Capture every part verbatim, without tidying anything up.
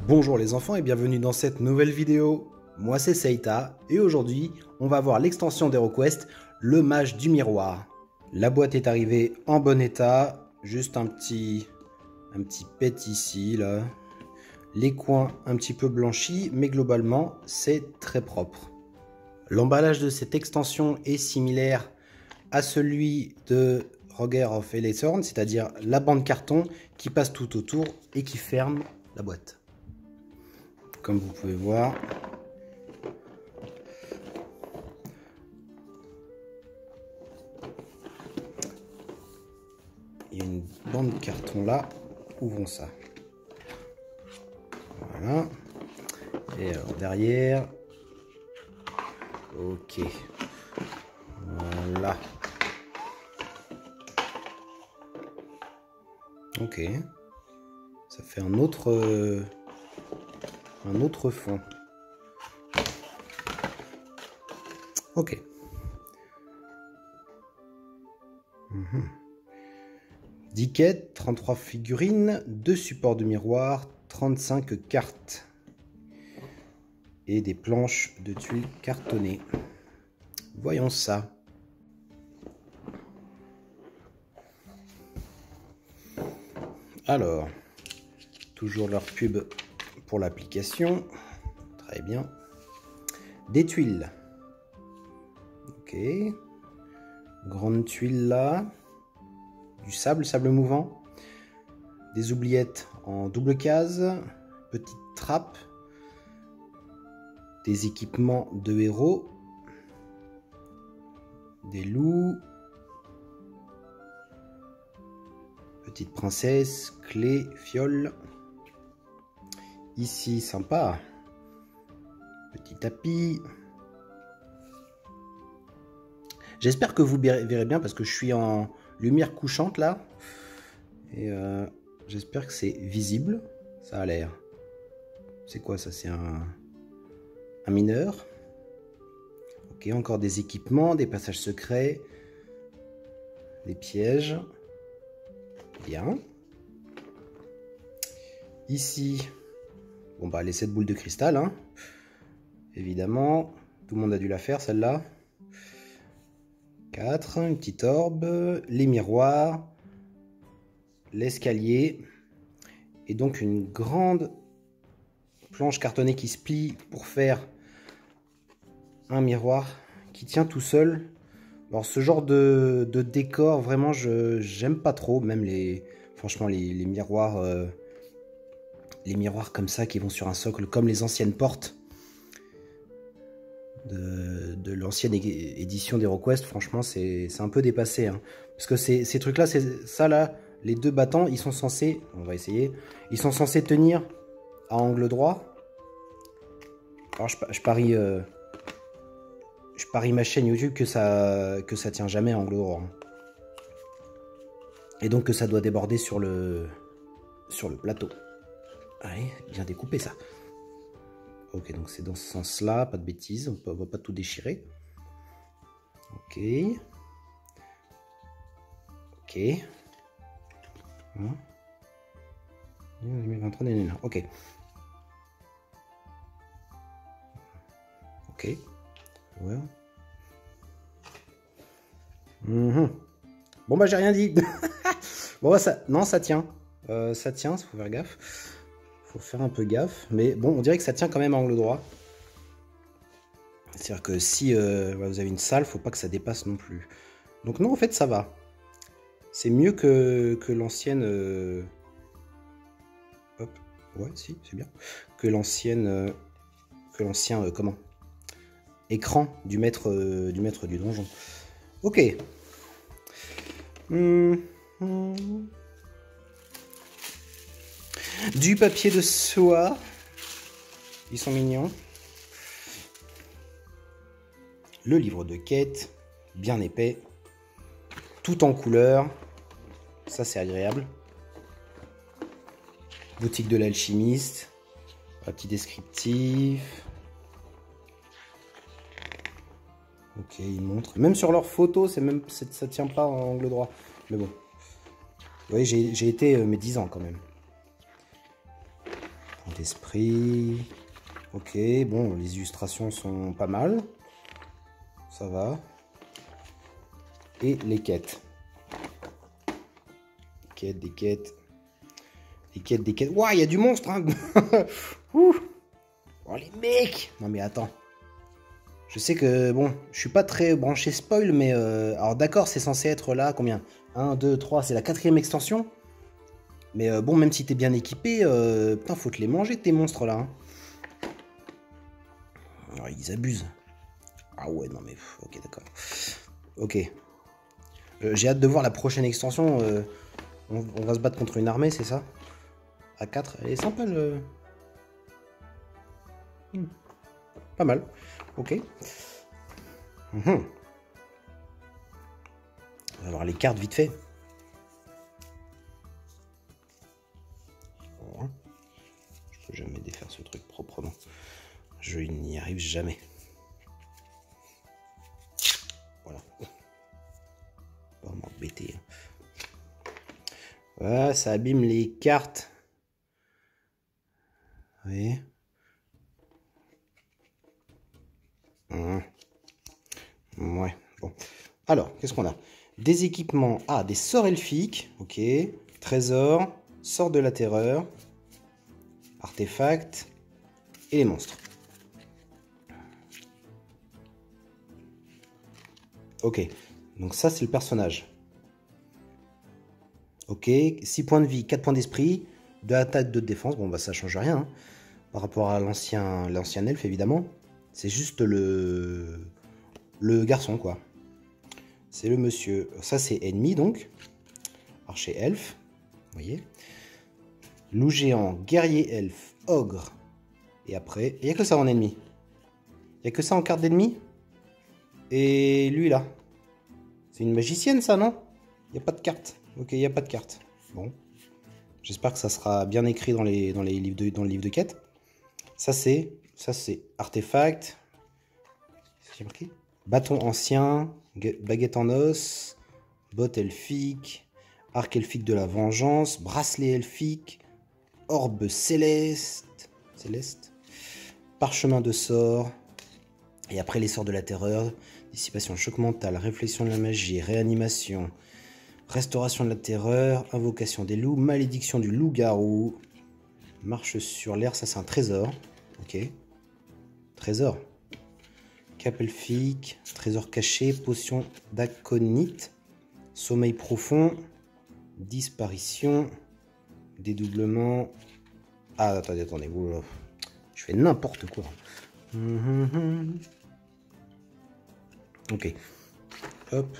Bonjour les enfants et bienvenue dans cette nouvelle vidéo. Moi c'est Seita et aujourd'hui on va voir l'extension d'HeroQuest, le mage du miroir. La boîte est arrivée en bon état, juste un petit, un petit pet ici là. Les coins un petit peu blanchis mais globalement c'est très propre. L'emballage de cette extension est similaire à celui de Roger of Elethorn, c'est-à-dire la bande carton qui passe tout autour et qui ferme la boîte. Comme vous pouvez voir, il y a une bande de carton là. Ouvrons ça. Voilà. Et alors derrière, ok. Voilà. Ok. Ça fait un autre, euh, un autre fond. Ok. Mmh. dix quêtes, trente-trois figurines, deux supports de miroir, trente-cinq cartes et des planches de tuiles cartonnées. Voyons ça. Alors, toujours leur pub pour l'application. Très bien. Des tuiles. Ok. Grande tuile là. Du sable, sable mouvant. Des oubliettes en double case. Petite trappe. Des équipements de héros. Des loups. Petite princesse, clé, fiole. Ici, sympa. Petit tapis. J'espère que vous verrez bien parce que je suis en lumière couchante là. Et euh, j'espère que c'est visible. Ça a l'air. C'est quoi ça? C'est un, un mineur. Ok, encore des équipements, des passages secrets. Des pièges. Bien. Ici, bon bah les sept boules de cristal, hein. Évidemment, tout le monde a dû la faire celle-là. quatre, une petite orbe, les miroirs, l'escalier, et donc une grande planche cartonnée qui se plie pour faire un miroir qui tient tout seul. Alors ce genre de, de décor, vraiment, je j'aime pas trop, même les, franchement, les, les miroirs, euh, les miroirs comme ça qui vont sur un socle, comme les anciennes portes de, de l'ancienne édition d'HeroQuest. Franchement, c'est un peu dépassé, hein, parce que ces, ces trucs-là, c'est ça là, les deux battants, ils sont censés, on va essayer, ils sont censés tenir à angle droit. Alors je, je parie. Euh, Je parie ma chaîne YouTube que ça que ça tient jamais à angle droit. Et donc que ça doit déborder sur le sur le plateau. Allez, bien découper ça. Ok, donc c'est dans ce sens-là, pas de bêtises, on ne va pas tout déchirer. Ok. Ok. Ok. Ok. Ouais. Mmh. Bon bah j'ai rien dit. Bon bah ça, non ça tient, euh, ça tient, faut faire gaffe, faut faire un peu gaffe, mais bon on dirait que ça tient quand même à angle droit. C'est-à-dire que si euh, vous avez une salle, faut pas que ça dépasse non plus. Donc non en fait ça va, c'est mieux que, que l'ancienne. Euh... Hop, ouais si c'est bien, que l'ancienne, euh... que l'ancien euh, comment. Écran du maître, euh, du maître du donjon. Ok. Mmh. Mmh. Du papier de soie. Ils sont mignons. Le livre de quête, bien épais. Tout en couleur. Ça, c'est agréable. Boutique de l'alchimiste. Un petit descriptif. Ok, ils montrent. Même sur leurs photos, c'est même, ça tient pas en angle droit. Mais bon. Vous voyez, j'ai été euh, mes dix ans quand même. D'esprit. Ok, bon, les illustrations sont pas mal. Ça va. Et les quêtes. Quêtes, des quêtes. Des quêtes, des quêtes. Ouah, il y a du monstre, hein. Ouh. Oh, les mecs. Non, mais attends. Je sais que, bon, je suis pas très branché spoil, mais... Euh, alors, d'accord, c'est censé être là, combien? un, deux, trois, c'est la quatrième extension. Mais euh, bon, même si t'es bien équipé, euh, putain, faut te les manger, tes monstres, là. Hein. Alors, ils abusent. Ah ouais, non, mais... Ok, d'accord. Ok. Euh, J'ai hâte de voir la prochaine extension. Euh, on, on va se battre contre une armée, c'est ça? À quatre. Elle est sympa, le... Hmm. Pas mal. Ok. Mmh. On va voir les cartes vite fait. Voilà. Je peux jamais défaire ce truc proprement. Je n'y arrive jamais. Voilà. Pas m'embêter. Voilà, ça abîme les cartes. Vous voyez? Mmh. Ouais, bon. Alors, qu'est-ce qu'on a? Des équipements. Ah, des sorts elfiques. Ok. Trésor. Sort de la terreur. Artefacts. Et les monstres. Ok. Donc ça, c'est le personnage. Ok. six points de vie, quatre points d'esprit. deux attaques, deux de défense. Bon, bah ça change rien. Hein, par rapport à l'ancien l'ancien elfe, évidemment. C'est juste le... Le garçon, quoi. C'est le monsieur. Ça, c'est ennemi, donc. Archer elfe. Vous voyez. Loup géant, guerrier elfe, ogre. Et après, il n'y a que ça en ennemi. Il n'y a que ça en carte d'ennemi. Et lui, là. C'est une magicienne, ça, non? Il n'y a pas de carte. Ok, il n'y a pas de carte. Bon. J'espère que ça sera bien écrit dans, les, dans, les livres de, dans le livre de quête. Ça, c'est... Ça, c'est artefact. C'est marqué bâton ancien, baguette en os, botte elfique, arc elfique de la vengeance, bracelet elfique, orbe céleste, céleste, parchemin de sort, et après les sorts de la terreur, dissipation, choc mental, réflexion de la magie, réanimation, restauration de la terreur, invocation des loups, malédiction du loup-garou, marche sur l'air, ça c'est un trésor, ok, trésor. Cap elfique, trésor caché, potion d'aconite, sommeil profond, disparition, dédoublement. Ah, attendez, attendez, oula. Je fais n'importe quoi. Ok. Hop.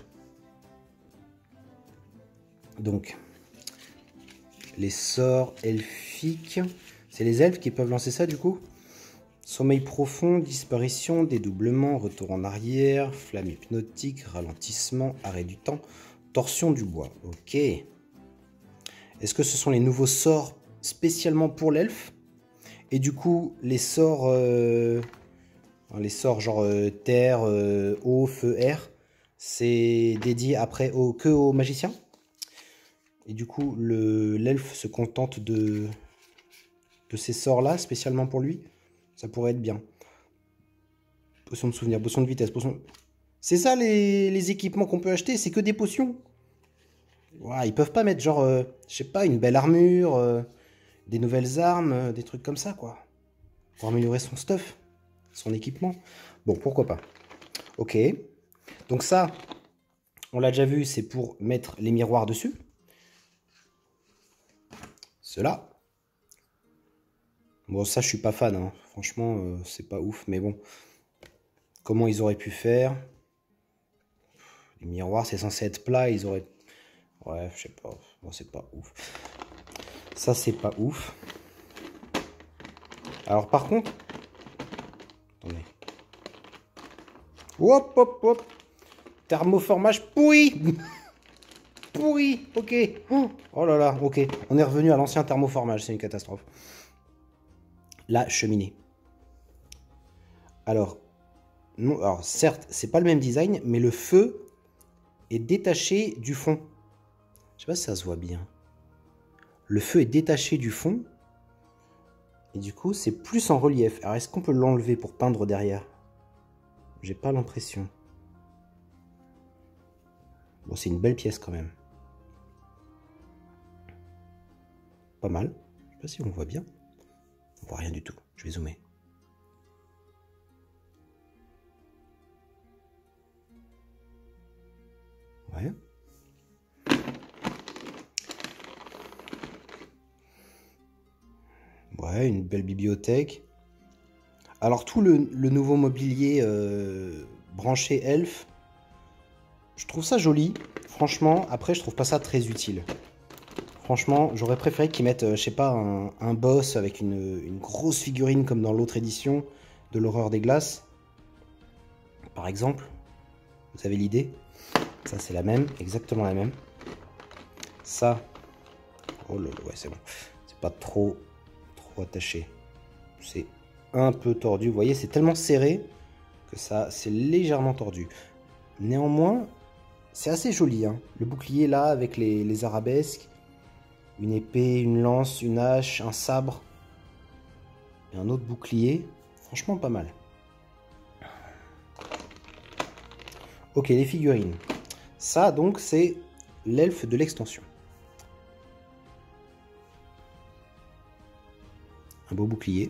Donc, les sorts elfiques. C'est les elfes qui peuvent lancer ça, du coup? Sommeil profond, disparition, dédoublement, retour en arrière, flamme hypnotique, ralentissement, arrêt du temps, torsion du bois. Ok. Est-ce que ce sont les nouveaux sorts spécialement pour l'elfe? Et du coup, les sorts, euh, les sorts genre euh, terre, euh, eau, feu, air, c'est dédié après au, que aux magiciens? Et du coup, l'elfe se contente de, de ces sorts-là spécialement pour lui? Ça pourrait être bien. Potion de souvenir, potion de vitesse, potion... C'est ça les, les équipements qu'on peut acheter, c'est que des potions. Ouais, ils peuvent pas mettre genre, euh, je sais pas, une belle armure, euh, des nouvelles armes, euh, des trucs comme ça, quoi. Pour améliorer son stuff, son équipement. Bon, pourquoi pas. Ok. Donc ça, on l'a déjà vu, c'est pour mettre les miroirs dessus. Cela. Bon, ça, je suis pas fan, hein. Franchement, euh, c'est pas ouf, mais bon. Comment ils auraient pu faire? Les miroirs, c'est censé être plat, ils auraient... Ouais, je sais pas. Bon, c'est pas ouf. Ça, c'est pas ouf. Alors, par contre... Attendez. Hop, hop, hop. Thermoformage pourri. Pourri, ok. Oh là là, ok. On est revenu à l'ancien thermoformage, c'est une catastrophe. La cheminée. Alors, non, alors certes, c'est pas le même design, mais le feu est détaché du fond. Je sais pas si ça se voit bien. Le feu est détaché du fond. Et du coup, c'est plus en relief. Alors, est-ce qu'on peut l'enlever pour peindre derrière? J'ai pas l'impression. Bon, c'est une belle pièce quand même. Pas mal. Je sais pas si on voit bien. On voit rien du tout. Je vais zoomer. Ouais. Ouais, une belle bibliothèque. Alors tout le, le nouveau mobilier euh, branché Elf, je trouve ça joli. Franchement, après je trouve pas ça très utile. Franchement, j'aurais préféré qu'ils mettent, euh, je sais pas, un, un boss avec une, une grosse figurine comme dans l'autre édition de l'horreur des glaces. Par exemple, vous avez l'idée? Ça c'est la même, exactement la même. Ça, oh là là, ouais c'est bon. C'est pas trop, trop attaché. C'est un peu tordu. Vous voyez, c'est tellement serré que ça, c'est légèrement tordu. Néanmoins, c'est assez joli. Hein. Le bouclier là, avec les, les arabesques. Une épée, une lance, une hache, un sabre. Et un autre bouclier. Franchement, pas mal. Ok, les figurines. Ça, donc, c'est l'elfe de l'extension. Un beau bouclier.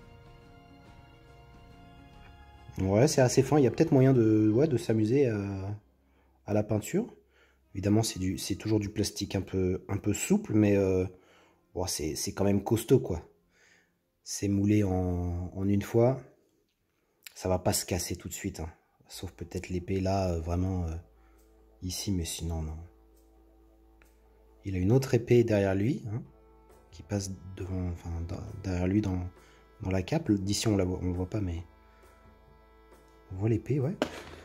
Ouais, c'est assez fin. Il y a peut-être moyen de, ouais, de s'amuser à, à la peinture. Évidemment, c'est du, c'est toujours du plastique un peu, un peu souple, mais euh, bon, c'est quand même costaud, quoi. C'est moulé en, en une fois. Ça va pas se casser tout de suite. Hein. Sauf peut-être l'épée là, euh, vraiment euh, ici, mais sinon, non. Il a une autre épée derrière lui, hein, qui passe devant, enfin, derrière lui dans, dans la cape. D'ici, on la voit, on le voit pas, mais on voit l'épée, ouais.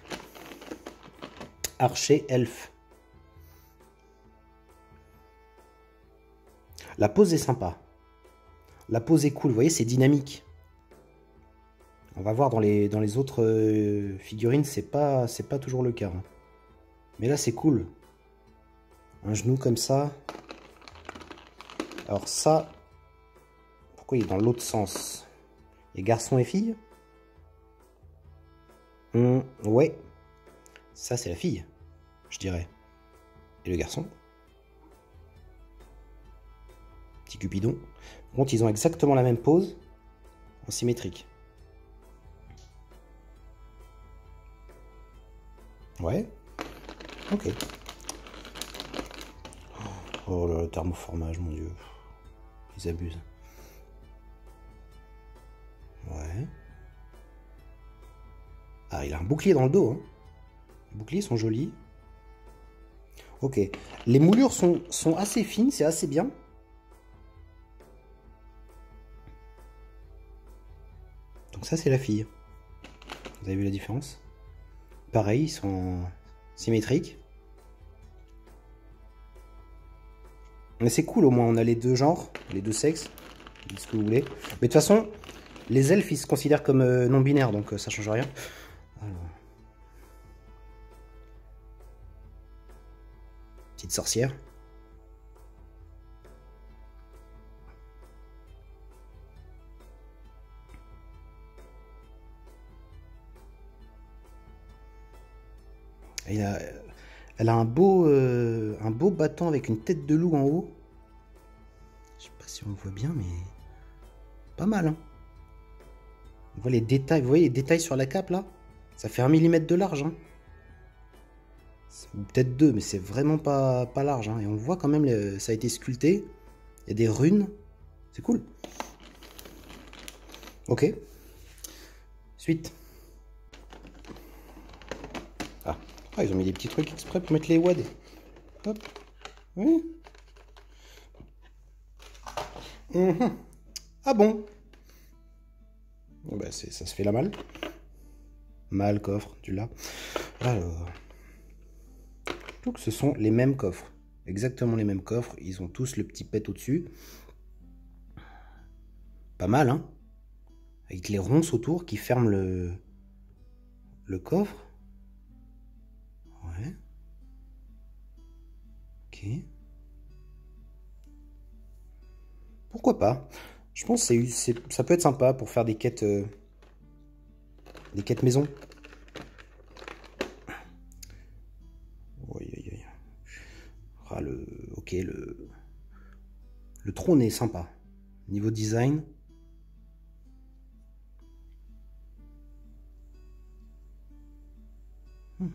Archer elfe. La pose est sympa. La pose est cool, vous voyez, c'est dynamique. On va voir dans les, dans les autres euh, figurines, c'est pas, c'est pas toujours le cas. Hein. Mais là, c'est cool. Un genou comme ça. Alors ça, pourquoi il est dans l'autre sens? Il y a garçon et fille? Hum, ouais. Ça, c'est la fille, je dirais. Et le garçon? Petit Cupidon. Par contre, ils ont exactement la même pose, en symétrique. Ouais. Ok. Oh là, le thermoformage, mon dieu. Ils abusent. Ouais. Ah, il a un bouclier dans le dos. Hein. Les boucliers sont jolis. Ok. Les moulures sont, sont assez fines, c'est assez bien. Donc ça, c'est la fille. Vous avez vu la différence? Pareil, ils sont symétriques. Mais c'est cool, au moins, on a les deux genres, les deux sexes. Dites ce que vous voulez. Mais de toute façon, les elfes, ils se considèrent comme euh, non-binaires, donc euh, ça change rien. Alors. Petite sorcière. Elle a, elle a un beau, euh, un beau bâton avec une tête de loup en haut. Je sais pas si on le voit bien, mais pas mal. Hein. On voit les détails. Vous voyez les détails sur la cape là? Ça fait un millimètre de large. Hein. Peut-être deux, mais c'est vraiment pas, pas large. Hein. Et on voit quand même, le, ça a été sculpté. Il y a des runes. C'est cool. Ok. Suite. Ah. Ah, ils ont mis des petits trucs exprès pour mettre les W A D. Hop. Oui. Mmh. Ah bon? Oh bah ça se fait la malle. Malle, coffre, tu l'as. Alors. Donc ce sont les mêmes coffres. Exactement les mêmes coffres. Ils ont tous le petit pet au-dessus. Pas mal, hein? Avec les ronces autour qui ferment le, le coffre. Ouais. Ok. Pourquoi pas? Je pense que c'est, ça peut être sympa pour faire des quêtes, euh, des quêtes maison. Oui, oui, oui. Ah, le, ok, le, le trône est sympa. Niveau design. Hmm.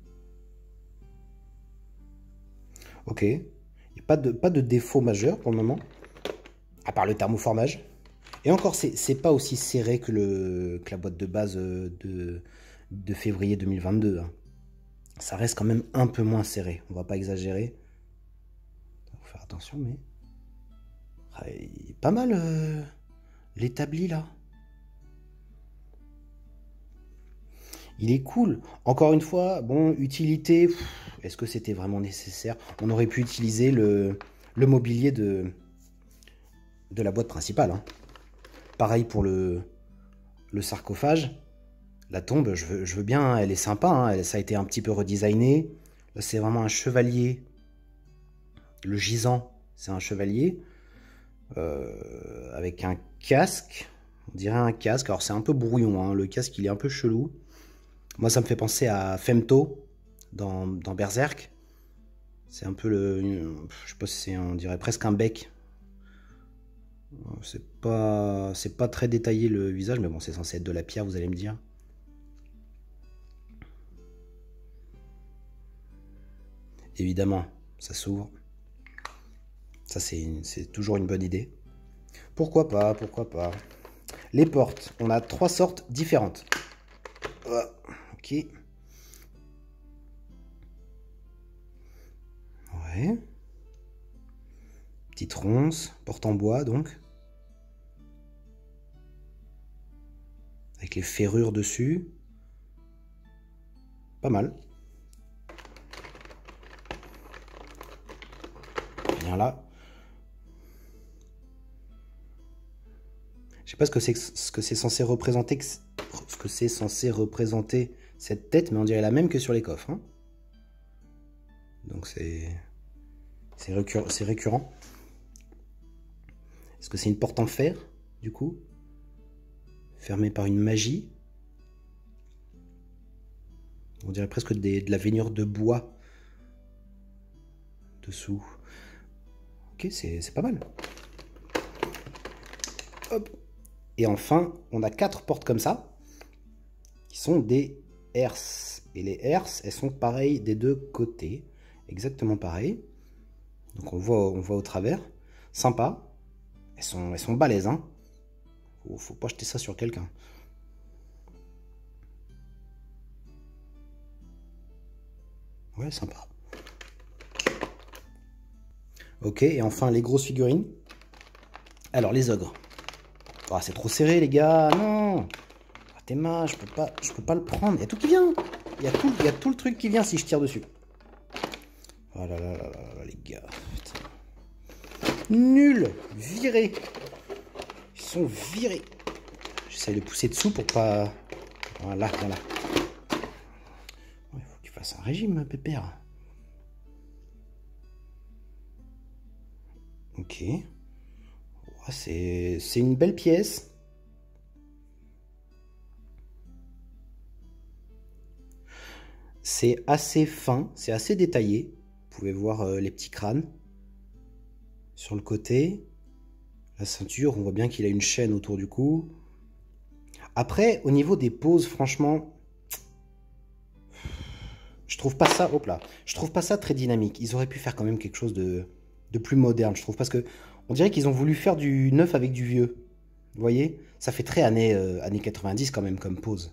Ok. Il n'y a pas de, pas de défaut majeur pour le moment. À part le thermoformage. Et encore, c'est pas aussi serré que, le, que la boîte de base de, de février deux mille vingt-deux. Hein. Ça reste quand même un peu moins serré. On va pas exagérer. Faut faire attention, mais... Ah, pas mal euh, l'établi là. Il est cool. Encore une fois, bon, utilité. Est-ce que c'était vraiment nécessaire? On aurait pu utiliser le, le mobilier de, de la boîte principale. Hein. Pareil pour le, le sarcophage. La tombe, je veux, je veux bien, elle est sympa. Hein, elle, ça a été un petit peu redesigné. Là, c'est vraiment un chevalier. Le gisant, c'est un chevalier. Euh, avec un casque. On dirait un casque. Alors, c'est un peu brouillon. Hein, le casque, il est un peu chelou. Moi, ça me fait penser à Femto dans, dans Berserk. C'est un peu le... Je sais pas si c'est... On dirait presque un bec. C'est pas... C'est pas très détaillé le visage, mais bon, c'est censé être de la pierre, vous allez me dire. Évidemment, ça s'ouvre. Ça, c'est toujours une bonne idée. Pourquoi pas, pourquoi pas. Les portes, on a trois sortes différentes. Oh, ok. Ouais. Petite ronce, porte en bois donc. Avec les ferrures dessus. Pas mal. Bien là. Je sais pas ce que c'est ce que c'est censé représenter, ce que c'est censé représenter cette tête, mais on dirait la même que sur les coffres. Hein. Donc c'est c'est récurrent, récurrent. Est-ce que c'est une porte en fer, du coup? Fermée par une magie? On dirait presque des, de la veinure de bois dessous. Ok, c'est pas mal. Hop. Et enfin, on a quatre portes comme ça, qui sont des herses. Et les herses, elles sont pareilles des deux côtés. Exactement pareil. Donc on voit, on voit au travers. Sympa. Elles sont, elles sont balèzes, hein. Faut, faut pas jeter ça sur quelqu'un. Ouais, sympa. Ok, et enfin les grosses figurines. Alors les ogres. Oh, c'est trop serré les gars, non. Ah, t'es mal, je peux pas, je peux pas le prendre. Il y a tout qui vient. Il y a tout, il y a tout le truc qui vient si je tire dessus. Oh là là là là, les gars. Putain. Nul, viré. Ils sont virés. J'essaie de pousser dessous pour pas. Voilà, voilà. Il faut qu'il fasse un régime, pépère. Ok. C'est une belle pièce. C'est assez fin, c'est assez détaillé. Vous pouvez voir euh, les petits crânes sur le côté. La ceinture, on voit bien qu'il a une chaîne autour du cou. Après, au niveau des poses, franchement, je trouve pas ça, hop là, je trouve pas ça très dynamique. Ils auraient pu faire quand même quelque chose de, de plus moderne, je trouve, parce que on dirait qu'ils ont voulu faire du neuf avec du vieux. Vous voyez? Ça fait très années, euh, années quatre-vingt-dix quand même comme pose.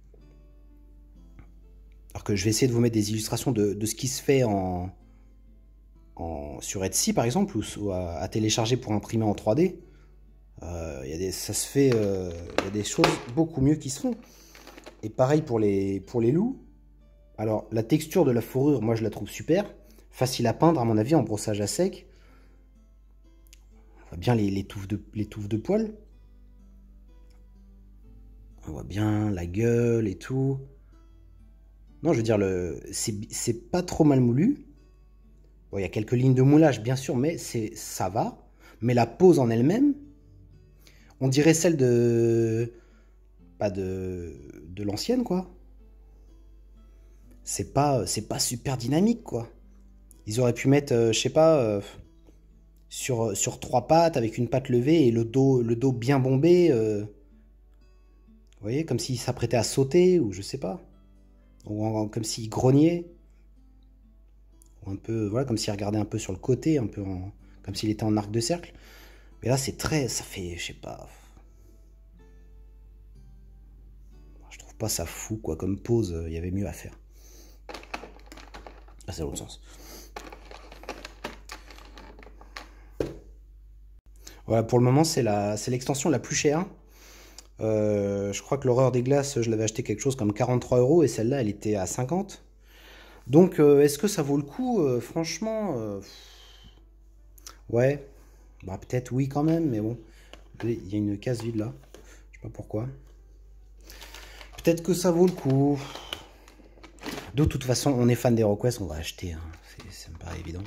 Alors que je vais essayer de vous mettre des illustrations de, de ce qui se fait en, en, sur Etsy par exemple, ou, ou à, à télécharger pour imprimer en trois D. Euh, y a des, ça se fait, euh, y a des choses beaucoup mieux qui se font. Et pareil pour les, pour les loups. Alors la texture de la fourrure, moi je la trouve super. Facile à peindre à mon avis en brossage à sec. On voit bien les, les, touffes de, les touffes de poils. On voit bien la gueule et tout. Non, je veux dire, le c'est pas trop mal moulu. Bon, il y a quelques lignes de moulage, bien sûr, mais ça va. Mais la pose en elle-même, On dirait celle de... Pas de... De l'ancienne, quoi. C'est pas, c'est pas super dynamique, quoi. Ils auraient pu mettre, euh, je sais pas, euh, sur, sur trois pattes, avec une patte levée et le dos, le dos bien bombé. Euh, vous voyez, comme s'il s'apprêtait à sauter, ou je sais pas. Ou en- comme s'il grognait. Ou un peu, voilà, comme s'il regardait un peu sur le côté, un peu en, comme s'il était en arc de cercle. Mais là, c'est très, ça fait, je sais pas. Je trouve pas ça fou, quoi, comme pose, il y avait mieux à faire. Ah, c'est l'autre sens. Voilà, pour le moment, c'est la, c'est l'extension la plus chère. Euh, je crois que l'horreur des glaces, je l'avais acheté quelque chose comme quarante-trois euros et celle-là, elle était à cinquante. Donc, euh, est-ce que ça vaut le coup? Euh, Franchement, euh, ouais. Bah, peut-être oui quand même, mais bon. Il y a une case vide là. Je sais pas pourquoi. Peut-être que ça vaut le coup. De toute façon, on est fan d'HeroQuest, on va acheter. Hein. Ça me paraît évident.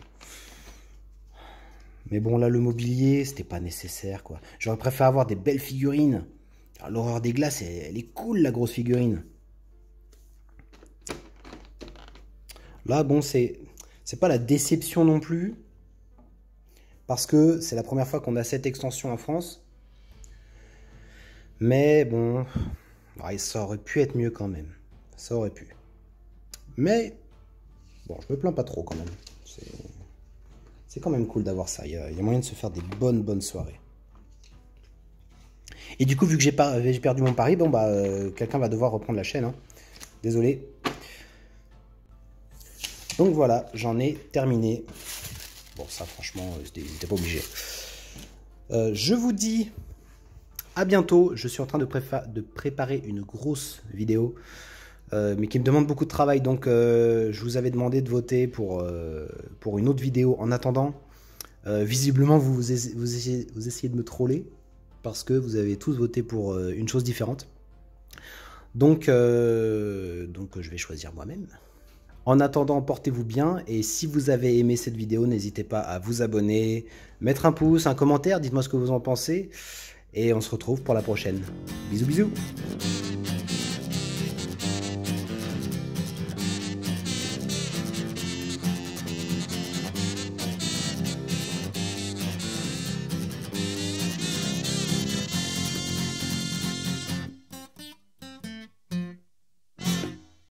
Mais bon, là, le mobilier, c'était pas nécessaire, quoi. J'aurais préféré avoir des belles figurines. L'horreur des glaces, elle, elle est cool, la grosse figurine. Là, bon, c'est c'est pas la déception non plus. Parce que c'est la première fois qu'on a cette extension en France. Mais bon, ouais, ça aurait pu être mieux quand même. Ça aurait pu. Mais, bon, je me plains pas trop quand même. C'est quand même cool d'avoir ça. Il y, a, il y a moyen de se faire des bonnes, bonnes soirées. Et du coup, vu que j'ai perdu mon pari, bon bah, euh, quelqu'un va devoir reprendre la chaîne. Hein. Désolé. Donc voilà, j'en ai terminé. Bon, ça, franchement, j'étais pas obligé. Euh, je vous dis à bientôt. Je suis en train de, de préparer une grosse vidéo, euh, mais qui me demande beaucoup de travail. Donc, euh, je vous avais demandé de voter pour, euh, pour une autre vidéo. En attendant, euh, visiblement, vous, vous, essayez, vous, essayez, vous essayez de me troller, parce que vous avez tous voté pour euh, une chose différente. Donc, euh, donc, je vais choisir moi-même. En attendant, portez-vous bien, et si vous avez aimé cette vidéo, n'hésitez pas à vous abonner, mettre un pouce, un commentaire, dites-moi ce que vous en pensez, et on se retrouve pour la prochaine. Bisous bisous.